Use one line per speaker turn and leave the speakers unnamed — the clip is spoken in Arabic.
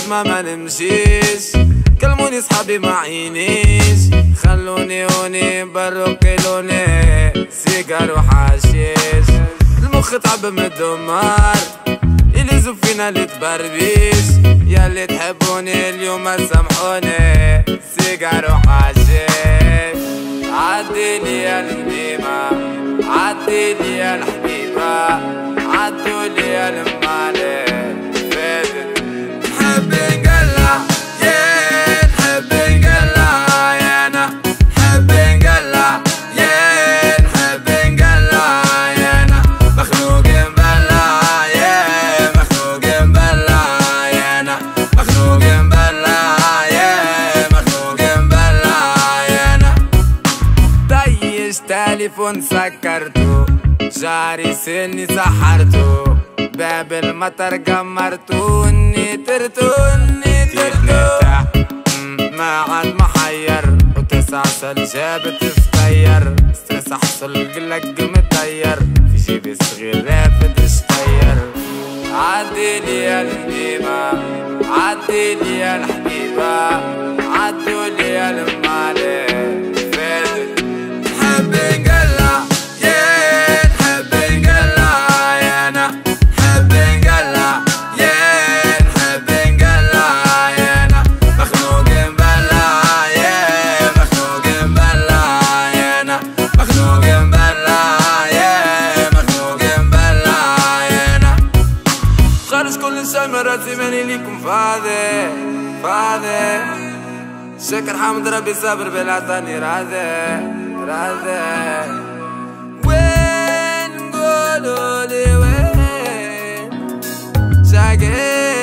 الأزمة ما نمشيش، كلموني صحابي ما عينيش، خلوني هوني بروكلوني سيجار وحشيش. المخ تعب من الدمار اللي زوب فينا اللي تبربيش، يا اللي تحبوني اليوم سامحوني سيجار وحشيش. عديلي يا النديمة، عديلي يا الحبيبة، عدولي يا المالي فاتت. نحب نقلع يا نحب نقلع يا انا، نحب نقلع يا نحب نقلع يا انا، مخنوق مبلع يا مخنوق مبلع يا انا، مخنوق مبلع يا مخنوق مبلع يا انا. طيش تليفون سكرته، جاري سني سحرته، باب المطر قمرته، نيترتو ما عاد محير، وتسع سلجابة تفتير، ستريس حصل قلق متير، في جيبي الصغير رافد اشتير. عديلي يا النديمة، عديلي يا الحبيبة، عدولي يا المالي فاتت. نحب نقلع يا نحب نقلع يا انا، نحب نقلع يا نحب نقلع يا انا، مخنوق مبلع يا مخنوق مبلع يا انا، مخنوق مبلع يا مخنوق مبلع يا انا. خارج كل شي من راسي ماني ليكم فاضي فاضي، شكر حمد ربي صابر بلا عطاني راضي راضي. وين قولولي وين شاقي